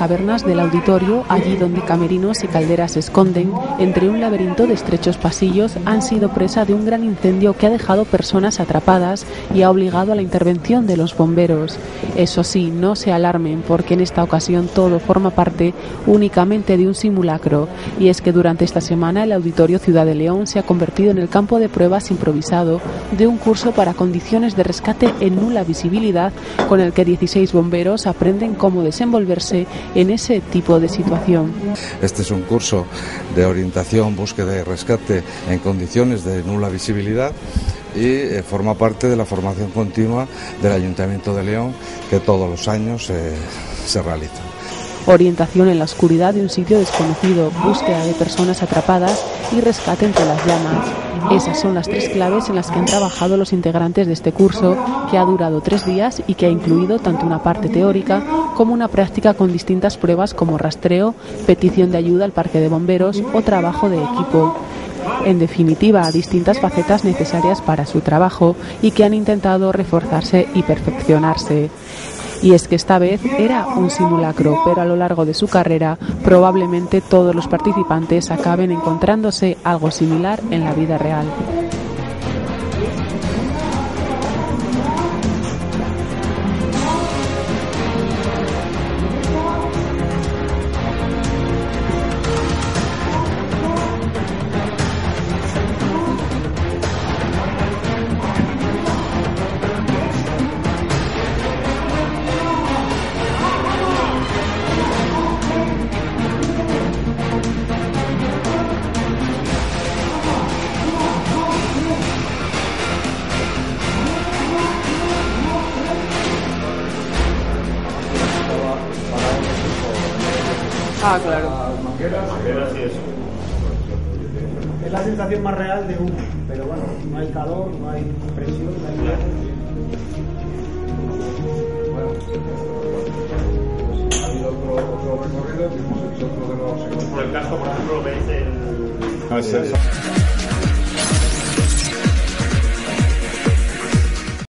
cavernas del auditorio, allí donde camerinos y calderas se esconden, entre un laberinto de estrechos pasillos, han sido presa de un gran incendio que ha dejado personas atrapadas y ha obligado a la intervención de los bomberos. Eso sí, no se alarmen, porque en esta ocasión todo forma parte únicamente de un simulacro, y es que durante esta semana el Auditorio Ciudad de León se ha convertido en el campo de pruebas improvisado de un curso para condiciones de rescate en nula visibilidad, con el que 16 bomberos aprenden cómo desenvolverse en ese tipo de situación. Este es un curso de orientación, búsqueda y rescate en condiciones de nula visibilidad y forma parte de la formación continua del Ayuntamiento de León, que todos los años se realiza. Orientación en la oscuridad de un sitio desconocido, búsqueda de personas atrapadas y rescate entre las llamas. Esas son las 3 claves en las que han trabajado los integrantes de este curso, que ha durado 3 días y que ha incluido tanto una parte teórica como una práctica con distintas pruebas como rastreo, petición de ayuda al parque de bomberos o trabajo de equipo. En definitiva, distintas facetas necesarias para su trabajo y que han intentado reforzarse y perfeccionarse. Y es que esta vez era un simulacro, pero a lo largo de su carrera probablemente todos los participantes acaben encontrándose algo similar en la vida real. Ah, claro. Mangueras y eso. Es la sensación más real de humo, pero bueno, no hay calor, no hay presión, no hay nada. Bueno, ha habido otro recorrido que hemos hecho otro de los... Por el casco, por ejemplo, veis el... No es eso.